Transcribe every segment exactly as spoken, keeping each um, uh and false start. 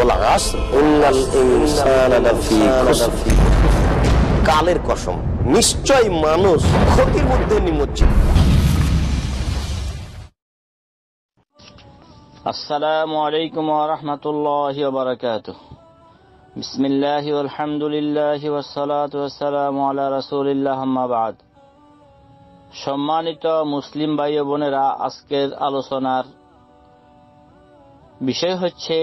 কালের কসম, নিশ্চয় মানুষ ক্ষতির মধ্যে নিমজ্জিত। আসসালামু আলাইকুম ওয়া রাহমাতুল্লাহি ওয়া বারাকাতুহু। বিসমিল্লাহি ওয়াল হামদুলিল্লাহি ওয়াস সালাতু ওয়াস সালামু আলা রাসূলিল্লাহ, আম্মা বা'দ। সম্মানিত মুসলিম ভাই ও বোনেরা, আজকের আলোচনার বিষয় হচ্ছে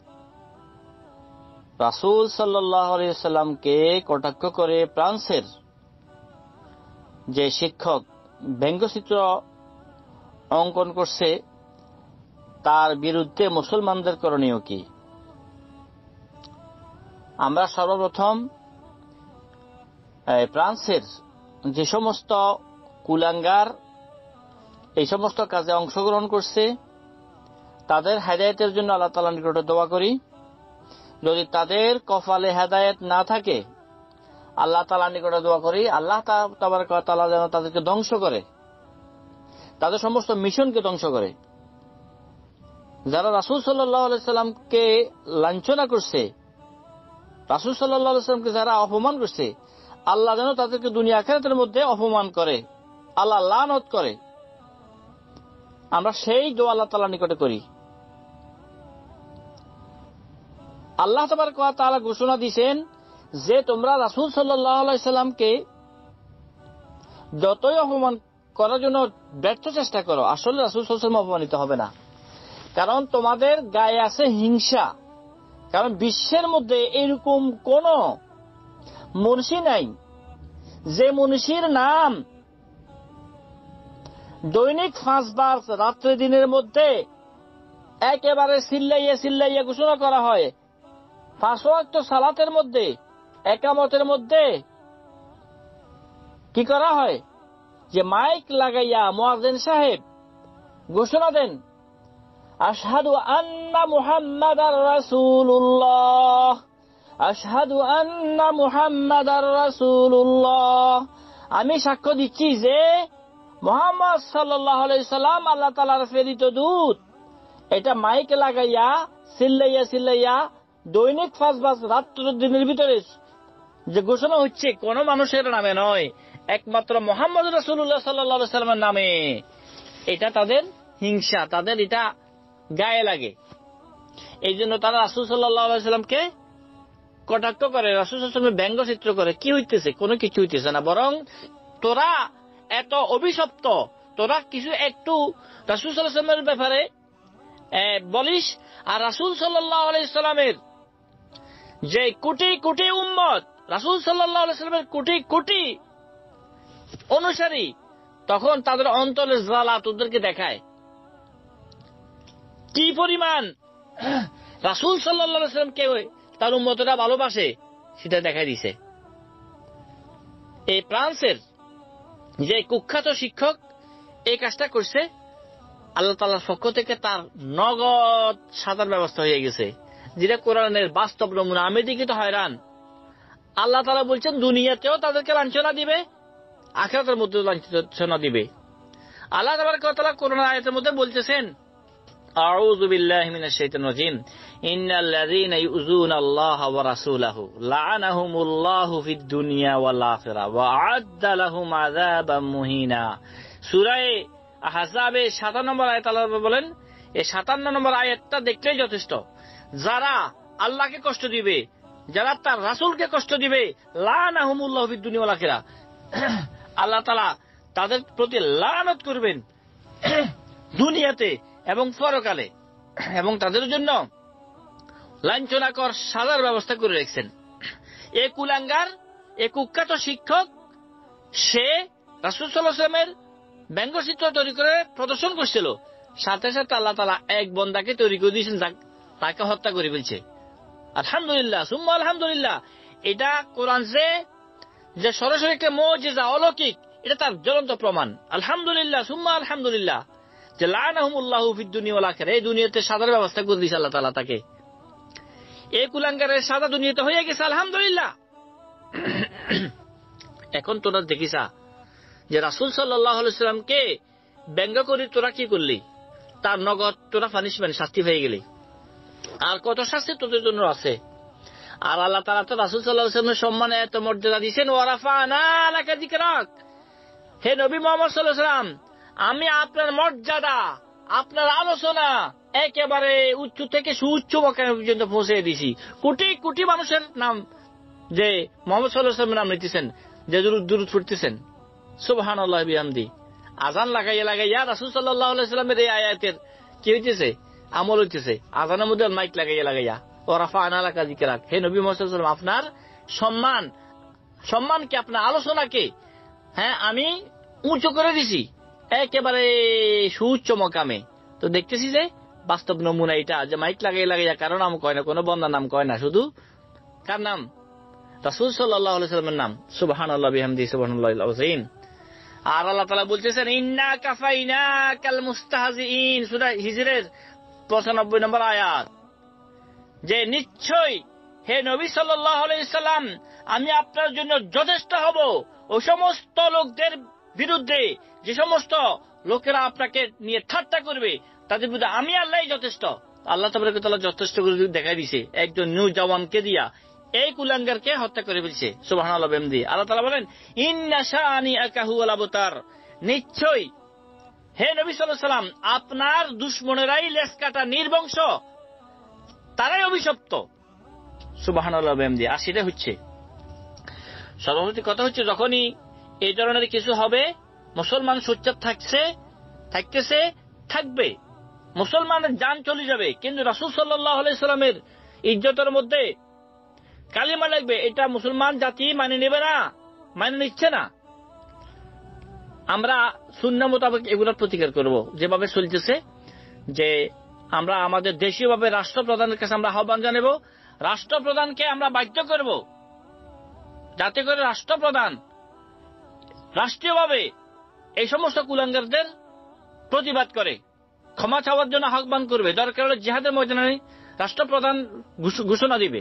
রাসূল সাল্লাল্লাহু আলাইহি ওয়াসাল্লামকে কটাক্ষ করে ফ্রান্সের যে শিক্ষক ব্যঙ্গচিত্র অঙ্কন করছে তার বিরুদ্ধে মুসলমানদের করণীয় কি। আমরা সর্বপ্রথম ফ্রান্সের যে সমস্ত কুলাঙ্গার এই সমস্ত কাজে অংশগ্রহণ করছে তাদের হেদায়েতের জন্য আল্লাহ তাআলার নিকটে দোয়া করি। যদি তাদের কপালে হেদায়েত না থাকে আল্লাহ তাআলার নিকটে দোয়া করি আল্লাহ তাবারক ওয়া তাআলা যেন তাদেরকে ধ্বংস করে, তাদের সমস্ত মিশনকে ধ্বংস করে। যারা রাসূল সাল্লাল্লাহু আলাইহি সাল্লামকে লাঞ্ছনা করছে, রাসূল সাল্লাল্লাহু আলাইহি সাল্লামকে যারা অপমান করছে, আল্লাহ যেন তাদেরকে দুনিয়া আখিরাতের মধ্যে অপমান করে, আল্লাহ লানত করে। আমরা সেই দোয়া আল্লাহ তাআলার নিকটে করি। আল্লাহ তাবারক ওয়া তাআলা ঘোষণা দিয়েছেন যে তোমরা রাসূল সাল্লাল্লাহু আলাইহি সাল্লামকে যতই অপমান করার জন্য ব্যর্থ চেষ্টা করো, আসলে রাসূল সাল্লাল্লাহু আলাইহি সাল্লাম অপমানিত হবে না। কারণ তোমাদের গায়ে আছে হিংসা। কারণ বিশ্বের মধ্যে এরকম কোন মুনশি নাই যে মুনশির নাম দৈনিক পাঁচবার রাত্রে দিনের মধ্যে একেবারে চিল্লাইয়া চিল্লাইয়া ঘোষণা করা হয়। পাঁচ ওয়াক্ত সালাতের মধ্যে একামতের মধ্যে কি করা হয় যে মাইক লাগাইয়া মুয়াজ্জিন সাহেব ঘোষণা দেন, আশহাদু আন্না মুহাম্মাদার রাসূলুল্লাহ, আশহাদু আন্না মুহাম্মাদার রাসূলুল্লাহ। আমি সাক্ষ্য দিচ্ছি যে মুহাম্মদ সাল্লাল্লাহু আলাইহি সাল্লাম আল্লাহ তাআলার প্রেরিত দূত। এটা মাইক লাগাইয়া চিল্লাইয়া চিল্লাইয়া দৈনিক পাঁচবার রাত্র দিনের ভিতরে যে ঘোষণা হচ্ছে কোন মানুষের নামে নয়, একমাত্র মুহাম্মদ রাসূলুল্লাহ সাল্লাল্লাহু আলাইহি সাল্লামের নামে। এটা তাদের হিংসা, তাদের এটা গায়ে লাগে। এই জন্য তারা রাসূল সাল্লাল্লাহু আলাইহি সাল্লামকে কটাক্ষ করে, রাসূল সাল্লাল্লাহু আলাইহি সাল্লামের ব্যঙ্গচিত্র করে। কি হইতেছে? কোনো কিছু হইতেছে না, বরং তোরা এত অভিশপ্ত, তোরা কিছু একটু রাসূল সাল্লাল্লাহু আলাইহি সাল্লামের ব্যাপারে বলিস, আর রাসূল সাল্লাল্লাহু আলাইহি সাল্লামের যে কোটি কোটি উম্মত, রাসূল সাল্লাল্লাহু আলাইহি সাল্লামের কোটি কোটি অনুসারী, তখন তাদের অন্তরের জ্বালা তোদেরকে দেখায় কি পরিমাণ রাসূল সাল্লাল্লাহু আলাইহি সাল্লামকে তার উম্মতরা ভালোবাসে সেটা দেখাই দিছে। এই ফ্রান্সের যে কুখ্যাত শিক্ষক এই কাজটা করছে, আল্লাহ তাআলার পক্ষ থেকে তার নগদ সাজার ব্যবস্থা হয়ে গেছে, যেটা কোরআনের বাস্তব নমুনা। আমি দেখি তো হয়রান। আল্লাহ তাআলা বলছেন দুনিয়াতেও তাদেরকে লাঞ্ছনা দিবে, আখিরাতের মধ্যেও লাঞ্ছনা দিবে। আল্লাহ তাবারক ওয়া তাআলা কোরআন আয়াতের মধ্যে বলতেছেন, আউযু বিল্লাহি মিনাশ শাইতানির রাজিম, ইন্নাল্লাযীনা ইউযুনাল্লাহা ওয়া রাসূলাহু লা'আনাহুমুল্লাহু ফিদ দুনিয়া ওয়াল আখিরাহ ওয়া আ'আদ্দা লাহুম আযাবাম মুহিনা। সূরা আহজাবে সাতান্ন নম্বর আয়াত আল্লাহ বলেন, এই সাতান্ন নম্বর আয়াতটা দেখলেই যথেষ্ট। যারা আল্লাহকে কষ্ট দিবে, যারা তার রাসূলকে কষ্ট দিবে, লা'আনাহুমুল্লাহু ফিদ দুনিয়া ওয়াল আখিরাহ, আল্লাহ তাআলা তাদের প্রতি লানত করবেন দুনিয়াতে এবং পরকালে, এবং তাদের জন্য লাঞ্ছনাকর সাজার ব্যবস্থা করে রেখেছেন। এ কুলাঙ্গার, এ কুখ্যাত শিক্ষক, সে রাসূল সাল্লাল্লাহু আলাইহি ওয়াসাল্লামের ব্যঙ্গচিত্র তৈরি করে প্রদর্শন করছিল। সাথে সাথে আল্লাহ তাআলা এক বন্দাকে তৈরি করে দিয়েছেন, তাকে হত্যা করে ফেলছে। আলহামদুলিল্লাহ, সুম্মা আলহামদুলিল্লাহ। এটা কোরআন যে সরাসরি একটা মুজিজা, অলৌকিক, এটা তার জ্বলন্ত প্রমাণ। আলহামদুলিল্লাহ, সুম্মা আলহামদুলিল্লাহ, যে লা'আনাহুমুল্লাহু ফিদ দুনিয়া ওয়াল আখিরাহ, এই দুনিয়াতে সাজার ব্যবস্থা করে দিয়েছে আল্লাহ তাআলা তাকে। এই কুলাঙ্গারের সাজা দুনিয়াতে হয়ে গেছে, আলহামদুলিল্লাহ। এখন তোরা দেখিসা যে রাসূল সাল্লাল্লাহু আলাইহি সাল্লামকে ব্যঙ্গ করে তোরা কি করলি, তার নগদ তোরা পানিশমেন্ট, শাস্তি হয়ে গেলি। আর কত শাস্তি তোদের জন্য আছে। আর আল্লাহ তাআলা তো রাসূল সাল্লাল্লাহু আলাইহি ওয়াসাল্লামের সম্মানে এত মর্যাদা দিয়েছেন, ওয়া রাফা'না লাকা যিকরাক, হে নবী মুহাম্মদ সাল্লাল্লাহু আলাইহি ওয়াসাল্লাম, আমি আপনার মর্যাদা, আপনার আলোচনা একেবারে উচ্চ থেকে সুউচ্চ মকাম পর্যন্ত পৌঁছে দিয়েছি। কোটি কোটি মানুষের নাম যে মুহাম্মদ সাল্লাল্লাহু আলাইহি ওয়াসাল্লামের নাম নিতেছেন, যে দুরূদ পড়তেছেন, সুবহানাল্লাহি বিহামদি, আযান লাগাইয়া লাগাইয়া রাসূল সাল্লাল্লাহু আলাইহি ওয়াসাল্লামের এই আয়াতের কি হইতেছে, আমল হইতেছে। আযানের মধ্যে মাইক লাগাইয়া লাগাইয়া, ওয়া রাফা'না লাকা যিকরাক, হে নবী মুহাম্মদ সাল্লাল্লাহু আলাইহি ওয়াসাল্লাম, আপনার সম্মান সম্মানকে, আপনার আলোচনাকে, হ্যাঁ আমি উঁচু করে দিছি একেবারে সুউচ্চ মকামে। তো দেখতেছি যে বাস্তব নমুনা এটা, যে মাইক লাগাইয়া লাগাইয়া কারো নাম কয় না, কোনো বন্দার নাম কয় না, শুধু কার নাম, রাসূল সাল্লাল্লাহু আলাইহি ওয়াসাল্লামের নাম। সুবহানাল্লাহি বিহামদি, সুবহানাল্লাহিল আযীম। আর আল্লাহ তাআলা বলতেছেন, ইন্না কাফাইনাকাল মুস্তাহজিইন, সূরা হিজরের পঁচানব্বই নম্বর আয়াত, যে নিশ্চয় হে নবী সাল্লাল্লাহু আলাইহি ওয়াসাল্লাম, আমি আপনার জন্য যথেষ্ট হব ওই সমস্ত লোকদের বিরুদ্ধে, যে সমস্ত লোকেরা আপনাকে নিয়ে ঠাট্টা করবে, তাদের বিরুদ্ধে আমি আল্লাহই যথেষ্ট। আল্লাহ তাবারক ওয়া তাআলা যথেষ্ট করে দেখাই দিয়েছে, একজন নিউ জওয়ানকে দিয়া এই কুলাঙ্গারকে হত্যা করে ফেলছে। সুবহানাল্লাহ বিহামদি। আল্লাহ তাআলা বলেন, ইন্না শানিআকা হুয়াল আবতার, নিশ্চয় হে নবী সাল্লাল্লাহু আলাইহি ওয়াসাল্লাম, আপনার দুশমনেরাই লেজ কাটা নির্বংশ, তারাই অভিশপ্ত। সুবহানাল্লাহ বিহামদি। আর সেটা হচ্ছে সর্বপ্রতি কথা হচ্ছে, যখনই এই ধরনের কিছু হবে, মুসলমান সোচ্চার থাকছে, থাকতেছে, থাকবে, মুসলমানের জান চলে যাবে, কিন্তু রাসূল সাল্লাল্লাহু আলাইহি ওয়াসাল্লামের ইজ্জতের মধ্যে কালিমা লাগবে, এটা মুসলমান জাতি মানে নেবে না, মানে নিচ্ছে না। আমরা সুন্নাহ মোতাবেক এগুলোর প্রতিকার করব, যেভাবে চলতেছে, যে আমরা আমাদের দেশীয়ভাবে রাষ্ট্রপ্রধানের কাছে আমরা আহ্বান জানাবো, রাষ্ট্রপ্রধানকে আমরা বাধ্য করব যাতে করে রাষ্ট্রপ্রধান রাষ্ট্রীয়ভাবে এই সমস্ত কুলাঙ্গারদের প্রতিবাদ করে, ক্ষমা চাওয়ার জন্য আহ্বান করবে, দরকার হলে জিহাদের ময়দানে রাষ্ট্রপ্রধান ঘোষণা দিবে,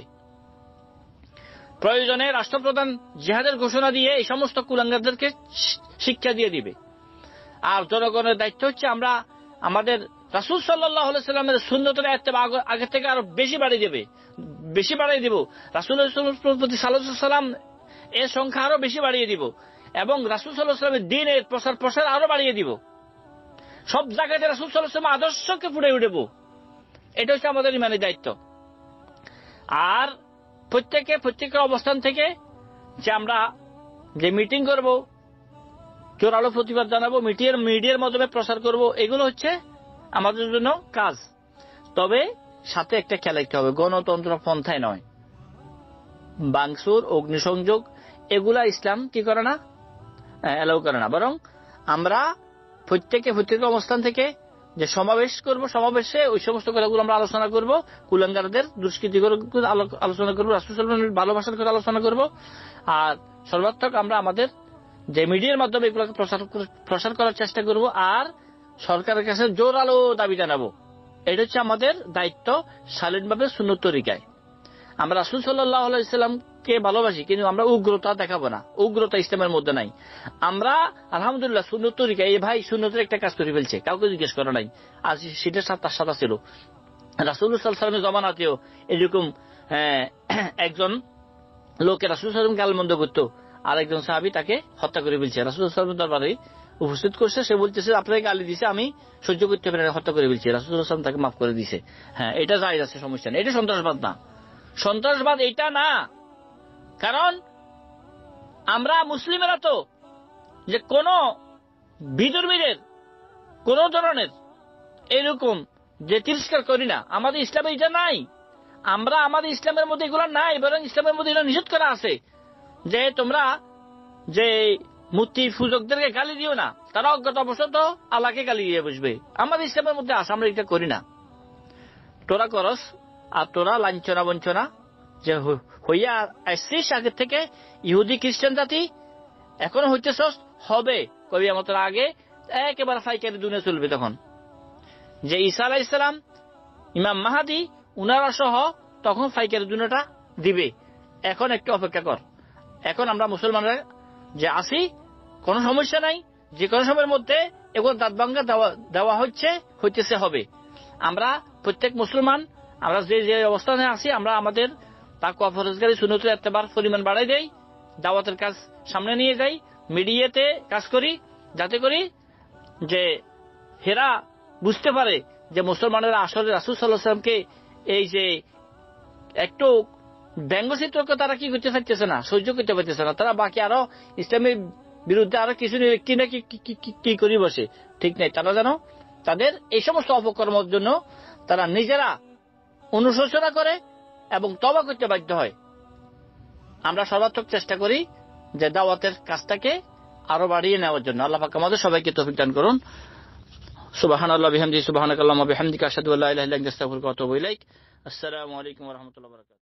প্রয়োজনে রাষ্ট্রপ্রধান জিহাদের ঘোষণা দিয়ে এই সমস্ত কুলাঙ্গারদেরকে শিক্ষা দিয়ে দিবে। আর জনগণের দায়িত্ব হচ্ছে আমরা আমাদের রাসূল সাল্লাল্লাহু আলাইহি ওয়াসাল্লামের সুন্নতের ইত্তেবা আগে থেকে আরো বেশি বাড়িয়ে দেবে, বেশি বাড়িয়ে দিব, রাসূলের প্রতি সাল্লাল্লাহু আলাইহি ওয়াসাল্লাম এর সংখ্যা আরো বেশি বাড়িয়ে দিব, এবং রাসূল সাল্লাল্লাহু আলাইহি ওয়াসাল্লামের দ্বীনের প্রসার প্রসার আরো বাড়িয়ে দিব, সব জায়গাতে রাসূল সাল্লাল্লাহু আলাইহি ওয়াসাল্লামের আদর্শকে ফুটে উঠব। এটা হচ্ছে আমাদের ইমানি দায়িত্ব। আর প্রত্যেকে প্রত্যেকের অবস্থান থেকে যে আমরা যে মিটিং করব, জোরালো প্রতিবাদ জানাবো, মিডিয়ার মিডিয়ার মাধ্যমে প্রচার করব, এগুলো হচ্ছে আমাদের জন্য কাজ। তবে সাথে একটা খেয়াল রাখতে হবে, গণতন্ত্র পন্থায় নয়, বাংসুর, অগ্নিসংযোগ, এগুলা ইসলাম কি করে না, এলাও করে না। বরং আমরা প্রত্যেকে প্রত্যেকের অবস্থান থেকে যে সমাবেশ করব, সমাবেশে ওই সমস্ত কথাগুলো আমরা আলোচনা করব, কুলাঙ্গারদের দুষ্কৃতি আলোচনা করবো, রাসূল সাল্লাল্লাহু আলাইহি ওয়াসাল্লামের ভালোবাসার কথা আলোচনা করব। আর সর্বাত্মক আমরা আমাদের যে মিডিয়ার মাধ্যমে এগুলোকে প্রচার প্রসার করার চেষ্টা করব, আর সরকারের কাছে জোরালো দাবি জানাবো। এটা হচ্ছে আমাদের দায়িত্ব, শালীনভাবে সুন্নত তরিকায়। আমরা রাসূল সাল্লাল্লাহু আলাইহি ওয়াসাল্লামকে ভালোবাসি, কিন্তু আমরা উগ্রতা দেখাবো না, উগ্রতা ইসলামের মধ্যে নাই। আমরা আলহামদুলিল্লাহ সুন্নত তরিকায়, এই ভাই সুন্নতের একটা কাজ করে ফেলছে, কাউকে জিজ্ঞেস করা নাই, আজ সেটা তার সাথে ছিল। রাসূল সাল্লাল্লাহু আলাইহি ওয়াসাল্লামের জমানাতেও এরকম একজন লোকের রাসূল সাল্লাল্লাহু আলাইহি ওয়াসাল্লামকে গালমন্দ করতো, আর একজন সাহাবী তাকে হত্যা করে ফেলছে, রাসূল সাল্লাল্লাহু আলাইহি ওয়াসাল্লামের দরবারে উপস্থিত করছে। সে বলতেছে, আপনাকে গালি দিছে, আমি সহ্য করতে পারি না, হত্যা করে ফেলছি। রাসূল সাল্লাল্লাহু আলাইহি ওয়াসাল্লাম তাকে মাফ করে দিছে। হ্যাঁ, এটা জায়েজ আছে, সমস্যা নেই, এটা সন্ত্রাসবাদ না, সন্ত্রাসবাদ এটা না। কারণ আমরা মুসলিমেরা তো যে কোন বিধর্মীদের কোন ধরনের এরকম যে তিরস্কার করি না, আমাদের ইসলামে এটা নাই। আমরা আমাদের ইসলামের মধ্যে এগুলো নাই, বরং ইসলামের মধ্যে এটা নিষেধ করা আছে যে তোমরা যে মূর্তি পূজকদেরকে গালি দিও না, তারা অজ্ঞতাবশত আল্লাহকে গালি দিয়ে বসবে। আমাদের ইসলামের মধ্যে আছে, আমরা এটা করি না। তোরা করস, আর তোরা লাঞ্ছনা বঞ্চনা যে হইয়া আসছিস আগের থেকে, ইহুদি খ্রিস্টান জাতি এখনো হইতেছ, হবে কবি আমাদের আগে একেবারে ফাইকারি দুনিয়া চলবে। তখন যে ঈসা আলাইহিস সালাম, ইমাম মাহাদি, উনারা সহ তখন ফাইকারি দুনিয়াটা দিবে। এখন একটু অপেক্ষা কর। এখন আমরা মুসলমানরা যে আসি, কোনো সমস্যা নাই, যে কোনো সময়ের মধ্যে এগুলো দাঁত ভাঙ্গা দেওয়া দেওয়া হচ্ছে, হইতেছে, হবে। আমরা প্রত্যেক মুসলমান আমরা যে যে অবস্থানে আছি আমরা আমাদের তাকওয়া ফরজগারি সুন্নতের এত্তেবার পরিমাণ বাড়াই দেই, দাওয়াতের কাজ সামনে নিয়ে যাই, মিডিয়াতে কাজ করি, যাতে করি যে হেরা বুঝতে পারে যে মুসলমানেরা আসলে রাসূল সাল্লাল্লাহু আলাইহি ওয়াসাল্লামকে এই যে একটু ব্যঙ্গচিত্রকে তারা কি করতে পারতেছে না, সহ্য করতে পারতেছে না। তারা বাকি আরো ইসলামের বিরুদ্ধে আরো কিছু কি না কি করি বসে, ঠিক নেই। তারা যেন তাদের এই সমস্ত অপকর্মের জন্য তারা নিজেরা অনুশোচনা করে এবং তওবা করতে বাধ্য হয়। আমরা সর্বাত্মক চেষ্টা করি যে দাওয়াতের কাজটাকে আরো বাড়িয়ে নেওয়ার জন্য। আল্লাহ পাক আমাদের সবাইকে তৌফিক দান করুন। সুবহানাল্লাহি বিহামদিহি সুবহানাকাল্লাহুম্মা বিহামদিকা আশহাদু আল্লা ইলাহা ইল্লা আনতা আস্তাগফিরুকা ওয়া আতুবু ইলাইক। আসসালামু আলাইকুম ওয়া রাহমাতুল্লাহি ওয়া বারাকাতুহু।